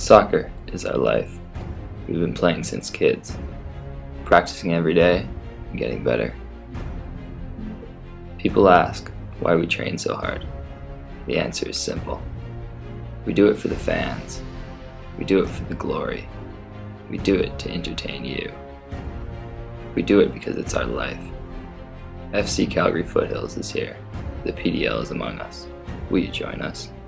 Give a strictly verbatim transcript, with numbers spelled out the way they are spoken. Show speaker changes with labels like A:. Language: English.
A: Soccer is our life. We've been playing since kids, practicing every day and getting better. People ask why we train so hard. The answer is simple. We do it for the fans. We do it for the glory. We do it to entertain you. We do it because it's our life. F C Calgary Foothills is here. The P D L is among us. Will you join us?